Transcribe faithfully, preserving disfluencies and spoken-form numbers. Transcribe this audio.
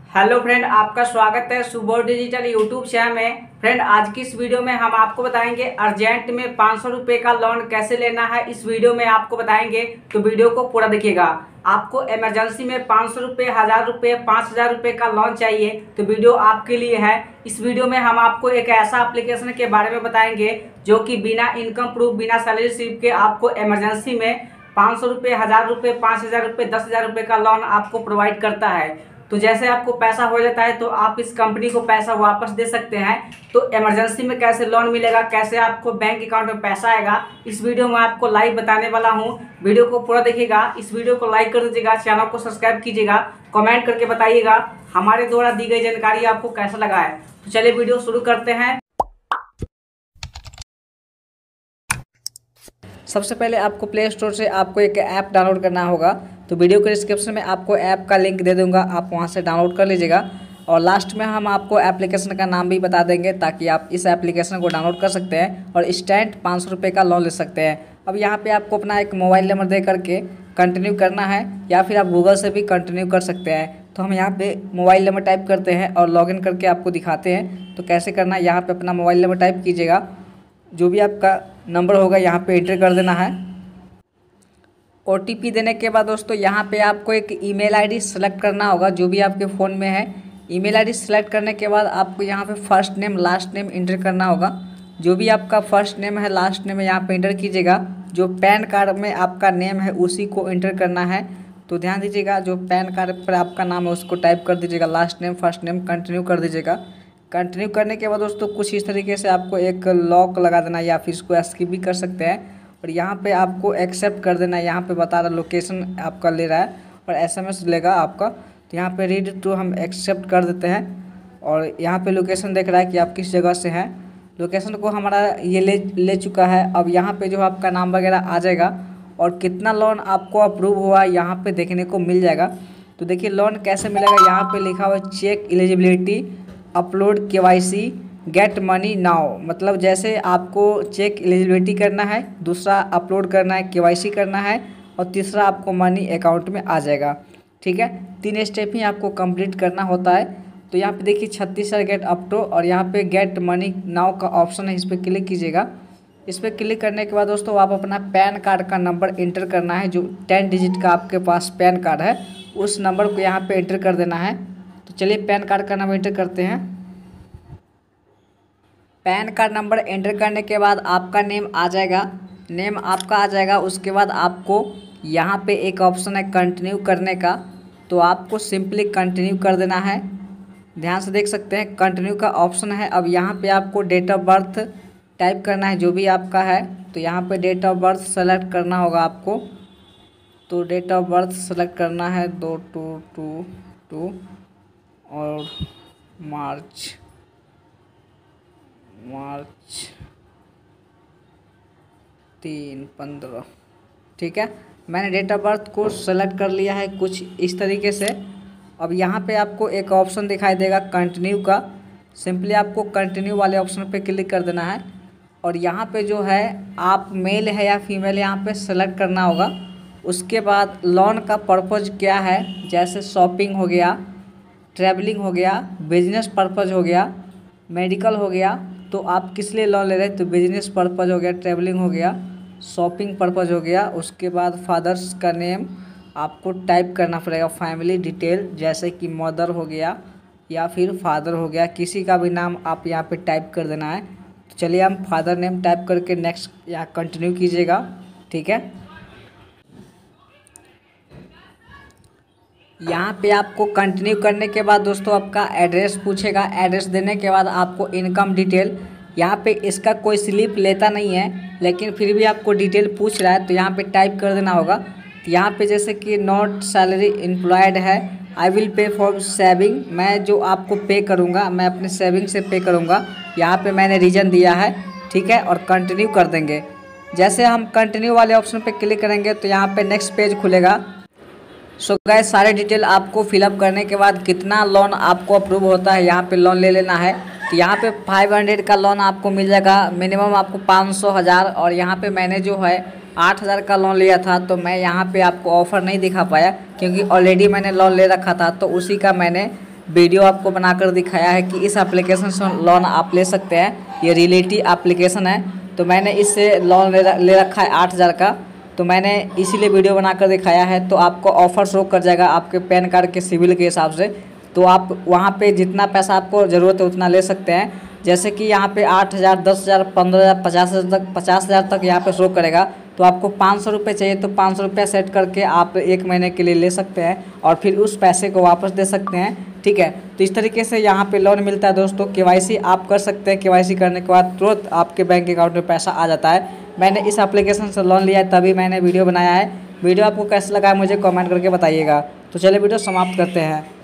Hello friend, आपका स्वागत है सुबोध डिजिटल यूट्यूब चैनल में। फ्रेंड, आज की इस वीडियो में हम आपको बताएंगे अर्जेंट में पाँच सौ रुपये का लोन कैसे लेना है। इस वीडियो में आपको बताएंगे, तो वीडियो को पूरा देखिएगा। आपको इमरजेंसी में पाँच सौ रुपये, हज़ार रुपये, पाँच हज़ार रुपये का लोन चाहिए तो वीडियो आपके लिए है। इस वीडियो में हम आपको एक ऐसा एप्लीकेशन के बारे में बताएंगे जो कि बिना इनकम प्रूफ, बिना सैलरी स्लिप के आपको इमरजेंसी में पाँच सौ रुपये, हज़ार रुपये, पाँच हज़ार रुपये, दस हज़ार रुपये का लोन आपको प्रोवाइड करता है। तो जैसे आपको पैसा हो जाता है तो आप इस कंपनी को पैसा वापस दे सकते हैं। तो इमरजेंसी में कैसे लोन मिलेगा, कैसे आपको बैंक अकाउंट में पैसा आएगा, इस वीडियो में आपको लाइव बताने वाला हूं। वीडियो को पूरा देखिएगा। इस वीडियो को लाइक कर दीजिएगा, चैनल को सब्सक्राइब कीजिएगा, कमेंट करके बताइएगा हमारे द्वारा दी गई जानकारी आपको कैसा लगा है। तो चलिए वीडियो शुरू करते हैं। सबसे पहले आपको प्ले स्टोर से आपको एक ऐप डाउनलोड करना होगा। तो वीडियो के डिस्क्रिप्शन में आपको ऐप का लिंक दे दूंगा, आप वहां से डाउनलोड कर लीजिएगा। और लास्ट में हम आपको एप्लीकेशन का नाम भी बता देंगे ताकि आप इस एप्लीकेशन को डाउनलोड कर सकते हैं और इंस्टेंट पाँच सौ रुपये का लोन ले सकते हैं। अब यहाँ पे आपको अपना एक मोबाइल नंबर दे करके कंटिन्यू करना है, या फिर आप गूगल से भी कंटिन्यू कर सकते हैं। तो हम यहाँ पे मोबाइल नंबर टाइप करते हैं और लॉगिन करके आपको दिखाते हैं। तो कैसे करना है, यहाँ पर अपना मोबाइल नंबर टाइप कीजिएगा, जो भी आपका नंबर होगा यहाँ पे एंटर कर देना है। ओ टी पी देने के बाद दोस्तों यहाँ पे आपको एक ईमेल आईडी सेलेक्ट करना होगा जो भी आपके फ़ोन में है। ईमेल आईडी सेलेक्ट करने के बाद आपको यहाँ पे first name, last name enter करना होगा। जो भी आपका फर्स्ट नेम है, लास्ट नेम है, यहाँ पे इंटर कीजिएगा। जो पैन कार्ड में आपका नेम है उसी को इंटर करना है। तो ध्यान दीजिएगा, जो पैन कार्ड पर आपका नाम है उसको टाइप कर दीजिएगा, last name, first name, continue कर दीजिएगा। कंटिन्यू करने के बाद दोस्तों कुछ इस तरीके से आपको एक लॉक लगा देना है, या फिर इसको स्किप भी कर सकते हैं। और यहाँ पे आपको एक्सेप्ट कर देना है। यहाँ पे बता रहा लोकेशन आपका ले रहा है और एसएमएस लेगा आपका। तो यहाँ पे रीड टू हम एक्सेप्ट कर देते हैं। और यहाँ पे लोकेशन देख रहा है कि आप किस जगह से हैं। लोकेशन को हमारा ये ले ले चुका है। अब यहाँ पे जो आपका नाम वगैरह आ जाएगा और कितना लोन आपको अप्रूव हुआ यहाँ पर देखने को मिल जाएगा। तो देखिए लोन कैसे मिलेगा, यहाँ पर लिखा हुआ check eligibility, upload K Y C, get money now. मतलब जैसे आपको चेक एलिजिबिलिटी करना है, दूसरा अपलोड करना है, के वाई सी करना है, और तीसरा आपको मनी अकाउंट में आ जाएगा। ठीक है, तीन स्टेप ही आपको कंप्लीट करना होता है। तो यहाँ पे देखिए छत्तीस गेट अप टू, और यहाँ पे गेट मनी नाउ का ऑप्शन है, इस पर क्लिक कीजिएगा। इस पर क्लिक करने के बाद दोस्तों आप अपना पैन कार्ड का नंबर इंटर करना है। जो टेन डिजिट का आपके पास पैन कार्ड है उस नंबर को यहाँ पर इंटर कर देना है। तो चलिए पैन कार्ड का नंबर इंटर करते हैं। पैन कार्ड नंबर एंटर करने के बाद आपका नेम आ जाएगा, नेम आपका आ जाएगा। उसके बाद आपको यहाँ पे एक ऑप्शन है कंटिन्यू करने का, तो आपको सिंपली कंटिन्यू कर देना है। ध्यान से देख सकते हैं कंटिन्यू का ऑप्शन है। अब यहाँ पे आपको डेट ऑफ बर्थ टाइप करना है जो भी आपका है। तो यहाँ पे डेट ऑफ बर्थ सेलेक्ट करना होगा आपको। तो डेट ऑफ बर्थ सेलेक्ट करना है दो टू टू टू और मार्च मार्च तीन पंद्रह। ठीक है, मैंने डेट ऑफ बर्थ को सेलेक्ट कर लिया है कुछ इस तरीके से। अब यहाँ पे आपको एक ऑप्शन दिखाई देगा कंटिन्यू का, सिंपली आपको कंटिन्यू वाले ऑप्शन पे क्लिक कर देना है। और यहाँ पे जो है आप मेल है या फीमेल यहाँ पे सेलेक्ट करना होगा। उसके बाद लोन का पर्पज़ क्या है, जैसे शॉपिंग हो गया, ट्रैवलिंग हो गया, बिजनेस पर्पज़ हो गया, मेडिकल हो गया। तो आप किस लिए लोन ले रहे हैं, तो बिजनेस पर्पज़ हो गया, ट्रैवलिंग हो गया, शॉपिंग पर्पज़ हो गया। उसके बाद फादर्स का नेम आपको टाइप करना पड़ेगा, फैमिली डिटेल जैसे कि मदर हो गया या फिर फादर हो गया, किसी का भी नाम आप यहाँ पे टाइप कर देना है। तो चलिए हम फादर नेम टाइप करके नेक्स्ट यहाँ कंटिन्यू कीजिएगा। ठीक है, यहाँ पे आपको कंटिन्यू करने के बाद दोस्तों आपका एड्रेस पूछेगा। एड्रेस देने के बाद आपको इनकम डिटेल, यहाँ पे इसका कोई स्लिप लेता नहीं है लेकिन फिर भी आपको डिटेल पूछ रहा है तो यहाँ पे टाइप कर देना होगा। तो यहाँ पे जैसे कि नॉट सैलरी एम्प्लॉयड है, I will pay for saving, मैं जो आपको पे करूँगा मैं अपने सेविंग से पे करूँगा, यहाँ पे मैंने रीज़न दिया है। ठीक है, और कंटिन्यू कर देंगे। जैसे हम कंटिन्यू वाले ऑप्शन पर क्लिक करेंगे तो यहाँ पर नेक्स्ट पेज खुलेगा। सो गाइस, सारे डिटेल आपको फिलअप करने के बाद कितना लोन आपको अप्रूव होता है यहाँ पे लोन ले लेना है। तो यहाँ पे पाँच सौ का लोन आपको मिल जाएगा, मिनिमम आपको पाँच सौ हज़ार। और यहाँ पे मैंने जो है आठ हज़ार का लोन लिया था, तो मैं यहाँ पे आपको ऑफ़र नहीं दिखा पाया क्योंकि ऑलरेडी मैंने लोन ले रखा था, तो उसी का मैंने वीडियो आपको बनाकर दिखाया है कि इस एप्लीकेशन से लोन आप ले सकते हैं। ये रियलिटी एप्लीकेशन है, तो मैंने इससे लोन ले, ले रखा है आठ हज़ार का, तो मैंने इसीलिए वीडियो बनाकर दिखाया है। तो आपको ऑफ़र शो कर जाएगा आपके पैन कार्ड के सिविल के हिसाब से, तो आप वहाँ पे जितना पैसा आपको ज़रूरत है उतना ले सकते हैं। जैसे कि यहाँ पे आठ हज़ार, दस हज़ार, पंद्रह हज़ार, पचास हज़ार तक पचास हज़ार तक यहाँ पे शो करेगा। तो आपको पाँच सौ रुपये चाहिए तो पाँच सौ रुपये सेट करके आप एक महीने के लिए ले सकते हैं और फिर उस पैसे को वापस दे सकते हैं। ठीक है, तो इस तरीके से यहाँ पे लोन मिलता है दोस्तों। केवाईसी आप कर सकते हैं, केवाईसी करने के बाद तुरंत आपके बैंक अकाउंट में पैसा आ जाता है। मैंने इस एप्लीकेशन से लोन लिया है, तभी मैंने वीडियो बनाया है। वीडियो आपको कैसा लगा है मुझे कमेंट करके बताइएगा। तो चलिए वीडियो समाप्त करते हैं।